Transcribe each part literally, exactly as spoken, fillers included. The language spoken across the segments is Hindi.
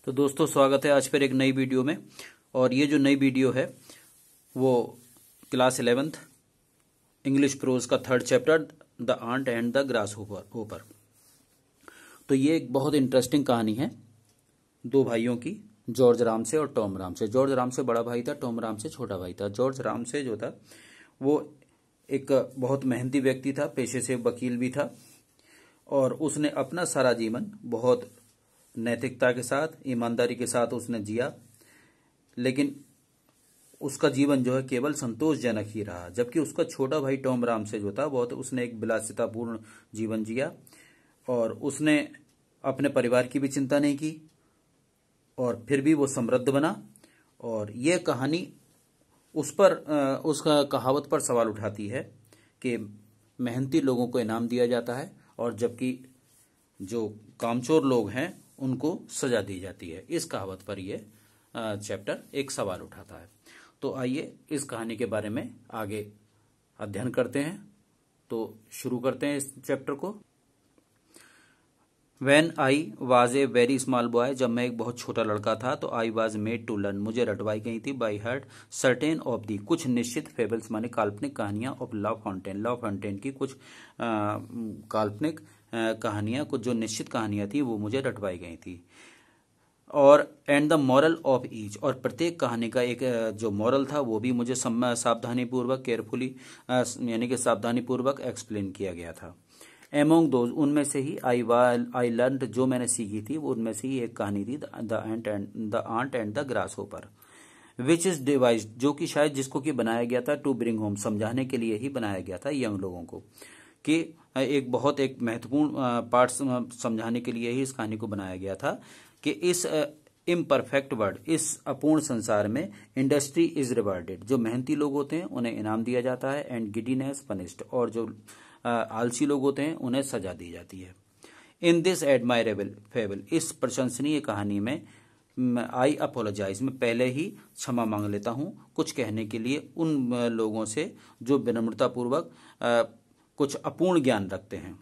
तो दोस्तों स्वागत है आज फिर एक नई वीडियो में। और ये जो नई वीडियो है वो क्लास इलेवेंथ इंग्लिश प्रोज का third chapter the ant and the grasshopper. तो ये एक बहुत इंटरेस्टिंग कहानी है दो भाइयों की, जॉर्ज रामसे और टॉम रामसे। जॉर्ज रामसे बड़ा भाई था, टॉम रामसे छोटा भाई था। जॉर्ज रामसे जो था वो एक बहुत मेहनती व्यक्ति था, पेशे से वकील भी था और उसने अपना सारा जीवन बहुत नैतिकता के साथ, ईमानदारी के साथ उसने जिया। लेकिन उसका जीवन जो है केवल संतोषजनक ही रहा, जबकि उसका छोटा भाई टॉम रामसे जो था बहुत उसने एक विलासितापूर्ण जीवन जिया और उसने अपने परिवार की भी चिंता नहीं की और फिर भी वो समृद्ध बना। और ये कहानी उस पर उसका कहावत पर सवाल उठाती है कि मेहनती लोगों को इनाम दिया जाता है और जबकि जो कामचोर लोग हैं उनको सजा दी जाती है। इस कहावत पर यह चैप्टर एक सवाल उठाता है। तो आइए इस कहानी के बारे में आगे अध्ययन करते हैं। तो शुरू करते हैं इस चैप्टर को। When I was a very small boy, जब मैं एक बहुत छोटा लड़का था तो I was made to learn, मुझे रटवाई गई थी by heart certain of the, कुछ निश्चित फेबल्स माने काल्पनिक कहानियां of La Fontaine, La Fontaine की कुछ आ, काल्पनिक कहानियां, कुछ जो निश्चित कहानियां थी वो मुझे रटवाई गई थी। और and the moral of each, और प्रत्येक कहानी का एक जो मॉरल था वो भी मुझे सावधानी पूर्वक, केयरफुली यानी कि सावधानी पूर्वक एक्सप्लेन किया गया था। एमोंग दोज, उनमें से ही आई आई लर्न, जो मैंने सीखी थी वो उनमें से ही एक कहानी थी the ant and the ant and the grasshopper, which is devise, जो कि शायद जिसको कि बनाया गया था टू ब्रिंग होम, समझाने के लिए ही बनाया गया था यंग लोगों को, कि एक बहुत एक महत्वपूर्ण पार्ट समझाने के लिए ही इस कहानी को बनाया गया था कि इस इम्परफेक्ट वर्ल्ड, इस अपूर्ण संसार में इंडस्ट्री इज रिवार्डेड, जो मेहनती लोग होते हैं उन्हें इनाम दिया जाता है, एंड गिडीनेस पनिश्ड, और जो आलसी लोग होते हैं उन्हें सजा दी जाती है। इन दिस एडमायरेबल फेबल, इस प्रशंसनीय कहानी में आई अपोलोजाइज, मैं पहले ही क्षमा मांग लेता हूं कुछ कहने के लिए उन लोगों से जो विनम्रतापूर्वक कुछ अपूर्ण ज्ञान रखते हैं।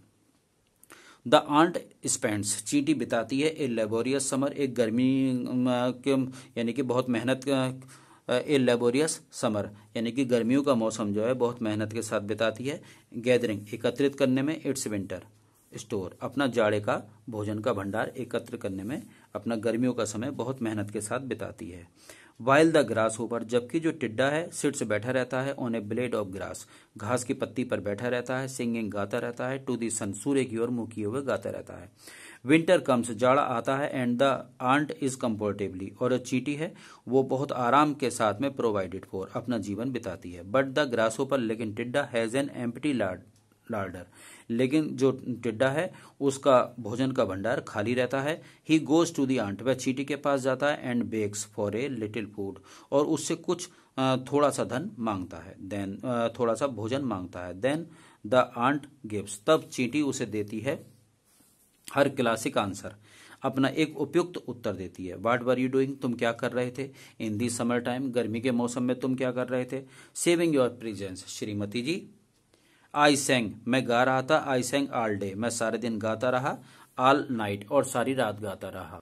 द आंट स्पेंड्स, चींटी बिताती है ए लेबोरियस समर, एक गर्मी के यानी कि बहुत मेहनत ए लेबोरियस समर यानी कि गर्मियों का मौसम जो है बहुत मेहनत के साथ बिताती है। गैदरिंग, एकत्रित करने में, इट्स विंटर स्टोर, अपना जाड़े का भोजन का भंडार एकत्र करने में अपना गर्मियों का समय बहुत मेहनत के साथ बिताती है। वाइल द ग्रास होपर, जबकि जो टिड्डा है सिट्स बैठा रहता है on a blade of grass, घास की पत्ती पर बैठा रहता है, सिंगिंग गाता रहता है, टू दी सन, सूर्य की ओर मुंह किए हुए गाता रहता है। विंटर कम्स, जाड़ा आता है, and the ant is comfortably, और चींटी है वो बहुत आराम के साथ में प्रोवाइडेड फॉर, अपना जीवन बिताती है। बट द ग्रास होपर, लेकिन टिड्डा, हैज एन एम्प्टी लार्डर, लेकिन जो टिड्डा है उसका भोजन का भंडार खाली रहता है। He goes to the ant, वह चींटी के पास जाता है, and begs for a little food, और उससे कुछ थोड़ा सा धन मांगता है, देन थोड़ा सा भोजन मांगता है। देन द आंट गिव्स, तब चींटी उसे देती है हर क्लासिक आंसर, अपना एक उपयुक्त उत्तर देती है। व्हाट वर यू डूइंग, तुम क्या कर रहे थे। इन दी समर टाइम, गर्मी के मौसम में तुम क्या कर रहे थे। Saving your presence, Shrimati ji. I sang, मैं गा रहा था, आई सेंग ऑल डे, मैं सारे दिन गाता रहा, ऑल नाइट, और सारी रात गाता रहा।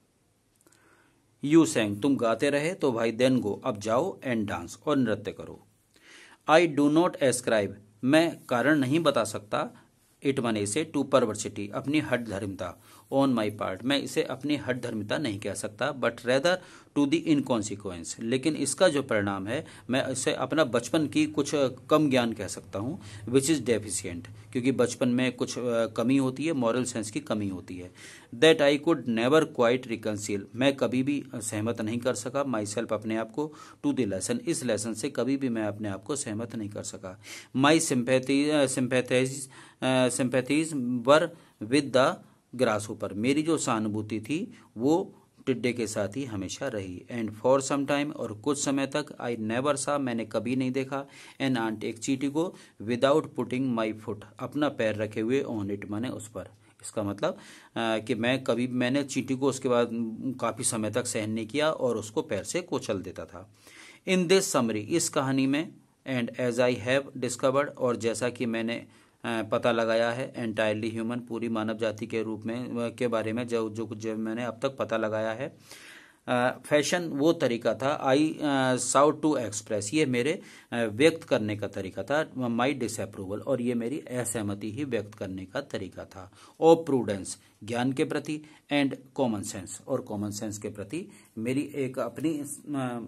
यू सेंग, तुम गाते रहे, तो भाई देन गो, अब जाओ, एंड डांस, और नृत्य करो। आई डू नॉट एस्क्राइब, मैं कारण नहीं बता सकता, इट माने इसे, टू परवर्सिटी, अपनी हठ धर्मिता, ऑन माई पार्ट, मैं इसे अपनी हठ धर्मिता नहीं कह सकता, but rather to the inconsequence, लेकिन इसका जो परिणाम है मैं इसे अपना बचपन की कुछ कम ज्ञान कह सकता हूँ, विच इज डेफिशिएंट, क्योंकि बचपन में कुछ कमी होती है, मॉरल सेंस की कमी होती है। That I could never quite reconcile, मैं कभी भी सहमत नहीं कर सका, माई सेल्फ, अपने आप को, टू द लेसन, इस लेसन से कभी भी मैं अपने आप को सहमत नहीं कर सका। My sympathy sympathies sympathies were with the grasshopper, मेरी जो सहानुभूति थी वो टिड्डे के साथ ही हमेशा रही। एंड फॉर सम टाइम, और कुछ समय तक, आई नेवर सा, मैंने कभी नहीं देखा, एन आंट, एक चींटी को, विदाउट पुटिंग माई फुट, अपना पैर रखे हुए, ऑन इट माने उस पर। इसका मतलब आ, कि मैं कभी मैंने चींटी को उसके बाद काफ़ी समय तक सहन नहीं किया और उसको पैर से कुचल देता था। इन दिस समरी, इस कहानी में, and as I have discovered, और जैसा कि मैंने पता लगाया है, एंटायरली ह्यूमन, पूरी मानव जाति के रूप में के बारे में जो जो कुछ मैंने अब तक पता लगाया है, फैशन वो तरीका था, आई साउट टू एक्सप्रेस ये मेरे uh, व्यक्त करने का तरीका था, माई डिसअप्रूवल और ये मेरी असहमति ही व्यक्त करने का तरीका था, और प्रूडेंस ज्ञान के प्रति, एंड कॉमन सेंस और कॉमन सेंस के प्रति मेरी एक अपनी uh,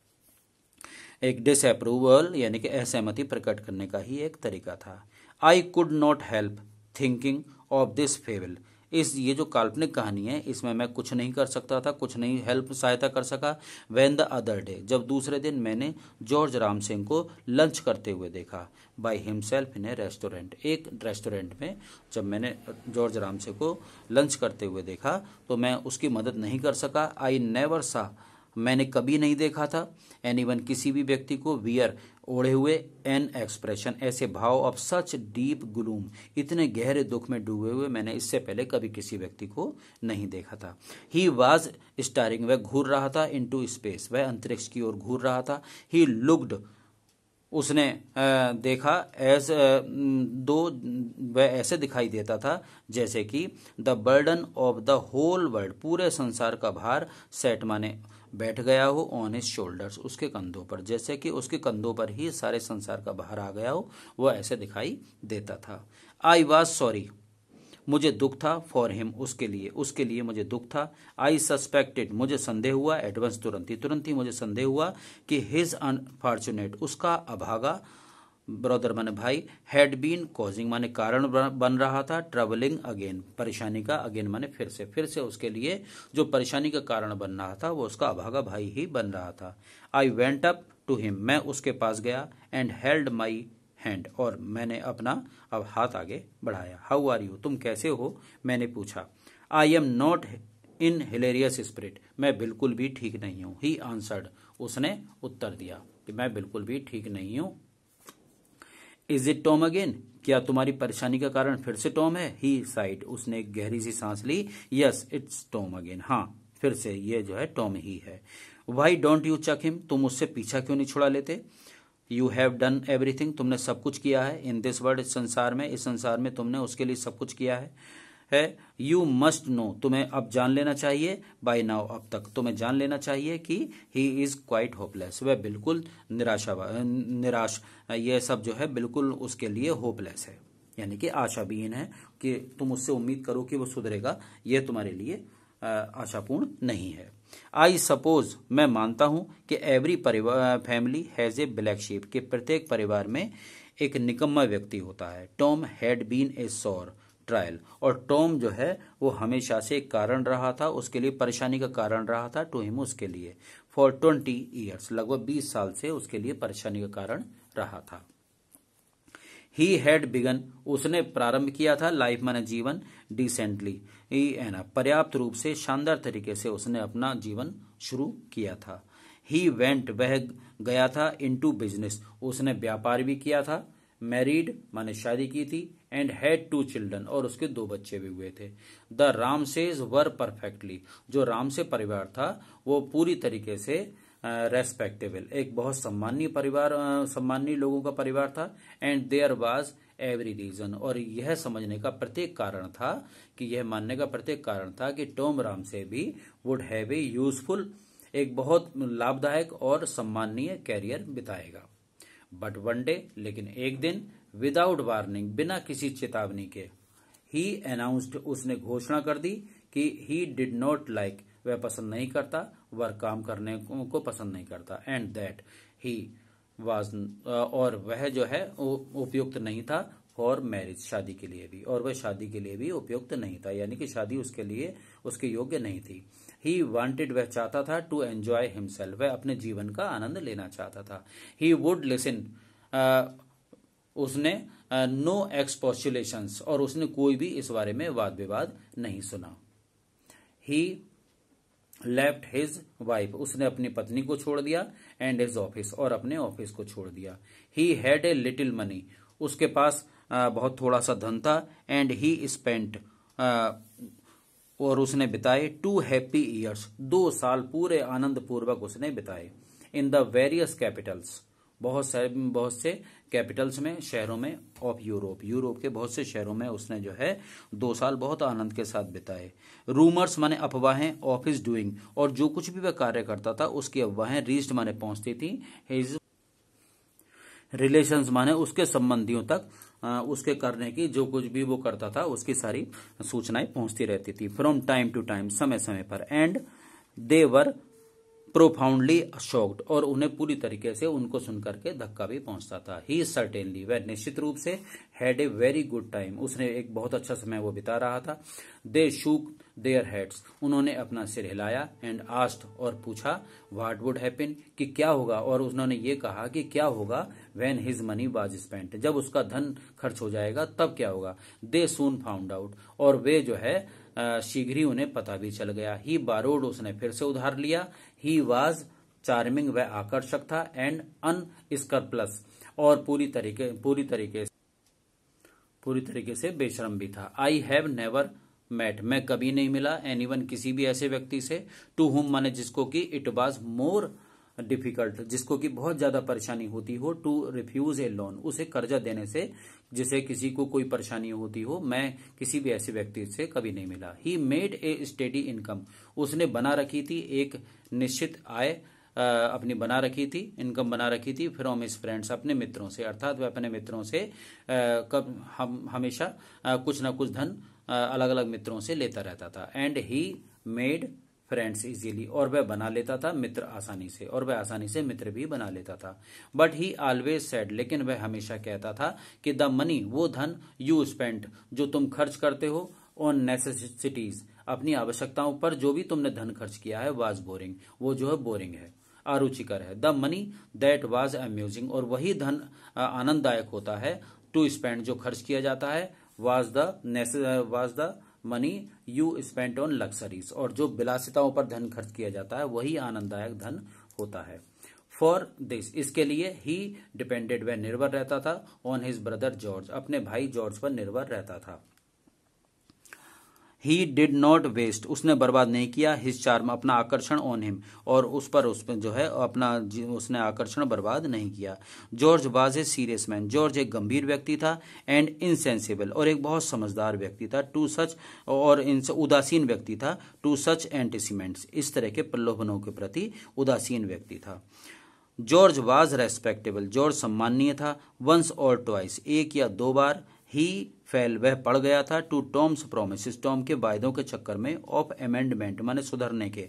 एक डिसअप्रूवल यानी कि असहमति प्रकट करने का ही एक तरीका था। I could not help thinking of this fable, इस ये जो काल्पनिक कहानी है इसमें मैं कुछ नहीं कर सकता था, कुछ नहीं हेल्प सहायता कर सका। व्हेन द अदर डे, जब दूसरे दिन मैंने जॉर्ज राम सिंह को लंच करते हुए देखा, by himself in a restaurant, एक रेस्टोरेंट में जब मैंने जॉर्ज राम सिंह को लंच करते हुए देखा तो मैं उसकी मदद नहीं कर सका। आई नेवर सा, मैंने कभी नहीं देखा था, एनीवन किसी भी व्यक्ति को, वियर ओढ़े हुए, एन एक्सप्रेशन ऐसे भाव, ऑफ सच डीप ग्लूम इतने गहरे दुख में डूबे हुए मैंने इससे पहले कभी किसी व्यक्ति को नहीं देखा था। ही वाज स्टारिंग, वह घूर रहा था, इनटू स्पेस, वह अंतरिक्ष की ओर घूर रहा था। ही लुक्ड, उसने देखा, एज दो वह ऐसे दिखाई देता था जैसे कि the burden of the whole world, पूरे संसार का भार, सेट माने बैठ गया हो, ऑन हिज शोल्डर्स, उसके कंधों पर, जैसे कि उसके कंधों पर ही सारे संसार का भार आ गया हो, वह ऐसे दिखाई देता था। आई वॉज सॉरी, मुझे दुख था, फॉर हिम, उसके लिए, उसके लिए मुझे दुख था। आई सस्पेक्टेड, मुझे संदेह हुआ, एडवांस तुरंत ही तुरंत ही मुझे संदेह हुआ कि हिज अनफॉर्चुनेट, उसका अभागा ब्रदर माने भाई, हैड बीन कॉजिंग माने कारण बन रहा था, ट्रबलिंग अगेन, परेशानी का, अगेन माने फिर से, फिर से उसके लिए जो परेशानी का कारण बन रहा था वो उसका अभागा भाई ही बन रहा था। I went up to him, मैं उसके पास गया, एंड हेल्ड माई हैंड, और मैंने अपना अब हाथ आगे बढ़ाया। हाउ आर यू, तुम कैसे हो, मैंने पूछा। I am not in hilarious spirit, मैं बिल्कुल भी ठीक नहीं हूँ। ही आंसर्ड, उसने उत्तर दिया कि मैं बिल्कुल भी ठीक नहीं हूँ। इज इट टॉम अगेन, क्या तुम्हारी परेशानी का कारण फिर से टॉम है। ही साइड, उसने एक गहरी सी सांस ली। यस इट्स टॉम अगेन, हाँ फिर से ये जो है टॉम ही है। Why don't you chuck him, तुम उससे पीछा क्यों नहीं छुड़ा लेते। यू हैव डन एवरीथिंग, तुमने सब कुछ किया है। इन दिस वर्ल्ड, इस संसार में, इस संसार में तुमने उसके लिए सब कुछ किया है है यू मस्ट नो, तुम्हें अब जान लेना चाहिए। बाय नाउ, अब तक तुम्हें जान लेना चाहिए कि ही इज क्वाइट होपलेस, वह बिल्कुल निराशा निराश यह सब जो है बिल्कुल उसके लिए होपलेस है, यानी कि आशाहीन है कि तुम उससे उम्मीद करो कि वो सुधरेगा, यह तुम्हारे लिए आशापूर्ण नहीं है। आई सपोज, मैं मानता हूं कि एवरी परिवार family has a black sheep, कि प्रत्येक परिवार में एक निकम्मा व्यक्ति होता है। Tom had been a sore trial, और टॉम जो है वो हमेशा से एक कारण रहा था, उसके लिए परेशानी का कारण रहा था, टू हिम, उसके लिए, फॉर ट्वेंटी ईयर्स, लगभग बीस साल से उसके लिए परेशानी का कारण रहा था। ही हैड बिगन, उसने प्रारंभ किया था, लाइफ माने जीवन, डिसेंटली एना, पर्याप्त रूप से, शानदार तरीके से उसने अपना जीवन शुरू किया था। ही वेंट, वह गया था, इनटू बिजनेस, उसने व्यापार भी किया था, मैरिड माने शादी की थी, एंड हैड टू चिल्ड्रन, और उसके दो बच्चे भी हुए थे। द रामसेज वर परफेक्टली, जो रामसे परिवार था वो पूरी तरीके से रेस्पेक्टेबल, एक बहुत सम्मानीय परिवार, सम्मानीय लोगों का परिवार था। And there was every reason, और यह समझने का प्रत्येक कारण था, कि यह मानने का प्रत्येक कारण था कि टॉम रामसे भी वुड हैव ए यूजफुल, एक बहुत लाभदायक और सम्मानीय कैरियर बिताएगा। बट वन डे, लेकिन एक दिन, विदाउट वार्निंग, बिना किसी चेतावनी के, ही अनाउंस्ड, उसने घोषणा कर दी कि ही डिड नॉट लाइक, वह पसंद नहीं करता, वह काम करने को पसंद नहीं करता, एंड दैट ही वाज, और वह जो है उपयुक्त नहीं था, फॉर मैरिज, शादी के लिए भी, और वह शादी के लिए भी उपयुक्त नहीं था, यानी कि शादी उसके लिए उसके योग्य नहीं थी। ही वांटेड, वह चाहता था, टू एंजॉय हिमसेल्फ, वह अपने जीवन का आनंद लेना चाहता था। ही वुड लिसन, उसने नो एक्सपोस्टुलेशंस, और उसने कोई भी इस बारे में वाद विवाद नहीं सुना। ही लेफ्ट हिज वाइफ, उसने अपनी पत्नी को छोड़ दिया, एंड हिज ऑफिस, और अपने ऑफिस को छोड़ दिया। He had a little money, उसके पास आ, बहुत थोड़ा सा धन था, एंड ही स्पेंट, और उसने बिताए, टू हैप्पी ईयर्स, दो साल पूरे आनंद पूर्वक उसने बिताए, इन द वेरियस कैपिटल्स, बहुत सारे बहुत से कैपिटल्स में, शहरों में ऑफ यूरोप, यूरोप के बहुत से शहरों में उसने जो है दो साल बहुत आनंद के साथ बिताए। रूमर्स माने अफवाहें, ऑफ हिज डूइंग, और जो कुछ भी वह कार्य करता था उसकी अफवाहें रीच्ड माने पहुंचती थी, हिज रिलेशंस माने उसके संबंधियों तक उसके करने की, जो कुछ भी वो करता था उसकी सारी सूचनाएं पहुंचती रहती थी फ्रॉम टाइम टू टाइम, समय समय पर। And they were profoundly shocked, और उन्हें पूरी तरीके से उनको सुनकर के धक्का भी पहुंचता था। ही सर्टेनली, वह निश्चित रूप से had a very good time, उसने एक बहुत अच्छा समय वो बिता रहा था। दे शूक देयर हेड्स, उन्होंने अपना सिर हिलाया। एंड आस्क्ड, और पूछा, व्हाट वुड हैपन, कि क्या होगा, और उन्होंने ये कहा कि क्या होगा, when his money was spent, जब उसका धन खर्च हो जाएगा तब क्या होगा। दे सून फाउंड आउट, और वे जो है शीघ्र ही उन्हें पता भी चल गया। ही बारोड, उसने फिर से उधार लिया। ही वाज चार्मिंग, वह आकर्षक था। एंड अन स्कर्प्लस, और पूरी तरीके पूरी तरीके पूरी तरीके से बेशरम भी था। आई हैव नेवर मेट, मैं कभी नहीं मिला, एनीवन, किसी भी ऐसे व्यक्ति से, टू हुम माने जिसको कि इट वाज मोर डिफिकल्ट, जिसको कि बहुत ज्यादा परेशानी होती हो, टू रिफ्यूज ए लोन, उसे कर्जा देने से जिसे किसी को कोई परेशानी होती हो, मैं किसी भी ऐसे व्यक्ति से कभी नहीं मिला। He made a steady income, उसने बना रखी थी एक निश्चित आय अपनी बना रखी थी, इनकम बना रखी थी, फ्रॉम हिज फ्रेंड्स, अपने मित्रों से, अर्थात वह अपने मित्रों से कब हम हमेशा कुछ ना कुछ धन अलग अलग मित्रों से लेता रहता था। And he made friends easily, और वह बना लेता था मित्र आसानी से, और वह आसानी से मित्र भी बना लेता था। बट ही ऑलवेज सेड, लेकिन वह हमेशा कहता था कि द मनी, वो धन, यू स्पेंड, जो तुम खर्च करते हो, ऑन नेसेसिटीज, अपनी आवश्यकताओं पर जो भी तुमने धन खर्च किया है, वाज बोरिंग, वो जो है बोरिंग है, अरुचिकर है। The money that was amusing, और वही धन आनंददायक होता है, टू स्पेंड, जो खर्च किया जाता है, was the was the money you spend on luxuries, और जो विलासिताओं पर धन खर्च किया जाता है वही आनंददायक धन होता है। फॉर दिस, इसके लिए, ही डिपेंडेड, वह निर्भर रहता था, ऑन हिज ब्रदर जॉर्ज, अपने भाई जॉर्ज पर निर्भर रहता था। ही डिड नॉट वेस्ट, उसने बर्बाद नहीं किया, हिज चार्म, अपना आकर्षण, ऑन हिम, और उस पर उस पर जो है अपना उसने आकर्षण बर्बाद नहीं किया। George was a serious man, जॉर्ज एक गंभीर व्यक्ति था। एंड इनसेंसिबल, और एक बहुत समझदार व्यक्ति था। टू सच, और उदासीन व्यक्ति था। टू सच एंटिसिमेंट्स, इस तरह के प्रलोभनों के प्रति उदासीन व्यक्ति था। जॉर्ज वाज रेस्पेक्टेबल, जॉर्ज सम्माननीय था। वंस और ट्वाइस, एक या दो बार। ही फेल, वह पड़ गया था। टू टॉम्स प्रोमिस, टॉम के वायदों के चक्कर में। ऑफ अमेंडमेंट माने सुधरने के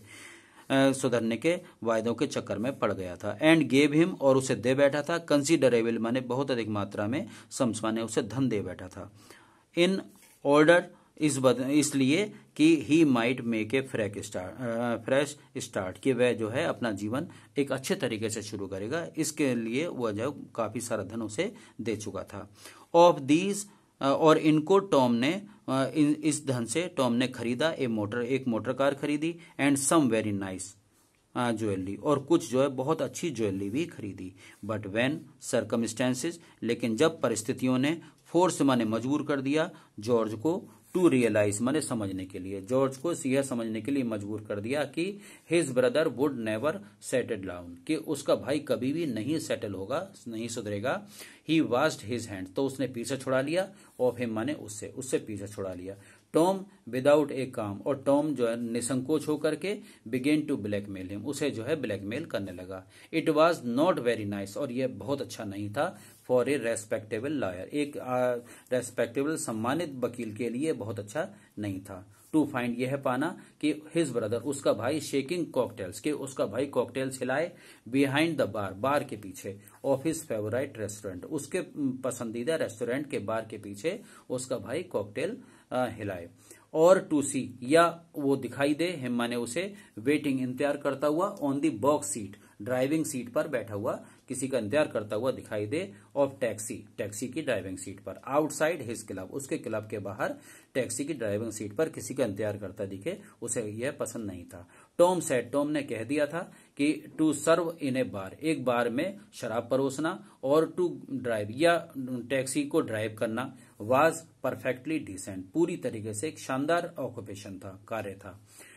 सुधरने के वायदों के चक्कर में पड़ गया था। एंड गेव हिम, और उसे दे बैठा था। कंसिडरेबल माने बहुत अधिक मात्रा में। सम्स माने उसे धन दे बैठा था। इन ऑर्डर, इस इसलिए कि he might make a fresh start fresh start कि वह जो है अपना जीवन एक अच्छे तरीके से शुरू करेगा, इसके लिए वह जो काफी सारा धन उसे दे चुका था। ऑफ दीज, और इनको टॉम ने इन इस धन से टॉम ने खरीदा ए मोटर एक मोटर कार खरीदी। And some very nice jewellery, और कुछ जो है बहुत अच्छी ज्वेलरी भी खरीदी। बट व्हेन सर्कमस्टेंसेस, लेकिन जब परिस्थितियों ने, फोर्स माने मजबूर कर दिया, जॉर्ज को, टू रियलाइज माने समझने के लिए, जॉर्ज को यह समझने के लिए मजबूर कर दिया कि his brother would never settle down, कि उसका भाई कभी भी नहीं सेटल होगा, नहीं सुधरेगा। ही वास्ड हिज हैंड, तो उसने पीछे छुड़ा लिया। ऑफ हिम माने उससे उससे पीछे छुड़ा लिया। टॉम विदाउट ए काम, और टॉम जो है निसंकोच होकर के बिगेन टू ब्लैकमेल हिम, उसे जो है ब्लैकमेल करने लगा। It was not very nice, और यह बहुत अच्छा नहीं था। फॉर ए रेस्पेक्टेबल लॉयर, एक रेस्पेक्टेबल सम्मानित वकील के लिए बहुत अच्छा नहीं था। टू फाइंड, यह पाना कि हिज ब्रदर, उसका भाई, शेकिंग कॉकटेल्स, के उसका भाई कॉकटेल्स हिलाए, बिहाइंड द बार, बार के पीछे, ऑफ हिज फेवरेट रेस्टोरेंट, उसके पसंदीदा रेस्टोरेंट के बार के पीछे उसका भाई कॉकटेल हिलाए। और टू सी, या वो दिखाई दे, हिम माने उसे, वेटिंग, इंतजार करता हुआ, on the box seat, driving seat पर बैठा हुआ, किसी का इंतजार करता हुआ दिखाई दे। ऑफ टैक्सी, टैक्सी की ड्राइविंग सीट पर। आउटसाइड हिज क्लब, उसके क्लब के बाहर टैक्सी की ड्राइविंग सीट पर किसी का इंतजार करता दिखे, उसे यह पसंद नहीं था। टॉम सेड, टॉम ने कह दिया था कि टू सर्व इन ए बार, एक बार में शराब परोसना, और टू ड्राइव, या टैक्सी को ड्राइव करना, वाज परफेक्टली डिसेंट, पूरी तरीके से एक शानदार ऑक्यूपेशन था, कार्य था।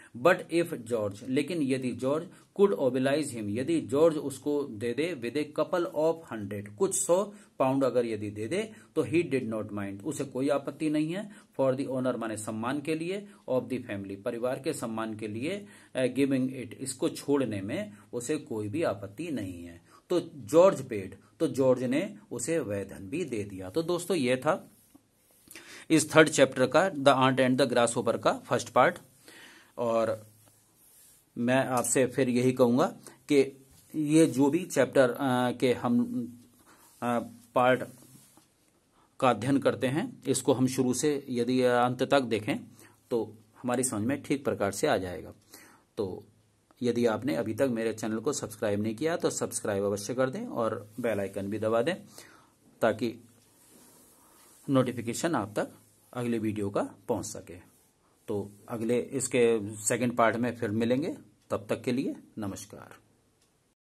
बट इफ जॉर्ज, लेकिन यदि जॉर्ज कुड ओबिलाइज हिम, यदि जॉर्ज उसको दे दे with a couple of hundred, कुछ सौ पाउंड अगर यदि दे दे, तो ही डिड नॉट माइंड, उसे कोई आपत्ति नहीं है, फॉर द ऑनर माने सम्मान के लिए, ऑफ द फैमिली परिवार के सम्मान के लिए, गिविंग इट इसको छोड़ने में उसे कोई भी आपत्ति नहीं है। तो जॉर्ज पेड, तो जॉर्ज ने उसे वह धन भी दे दिया। तो दोस्तों ये था इस थर्ड चैप्टर का the ant and the grasshopper का फर्स्ट पार्ट। और मैं आपसे फिर यही कहूंगा कि ये जो भी चैप्टर के हम आ, पार्ट का अध्ययन करते हैं, इसको हम शुरू से यदि अंत तक देखें तो हमारी समझ में ठीक प्रकार से आ जाएगा। तो यदि आपने अभी तक मेरे चैनल को सब्सक्राइब नहीं किया तो सब्सक्राइब अवश्य कर दें और बेल आइकन भी दबा दें, ताकि नोटिफिकेशन आप तक अगले वीडियो का पहुंच सके। तो अगले इसके सेकंड पार्ट में फिर मिलेंगे, तब तक के लिए नमस्कार।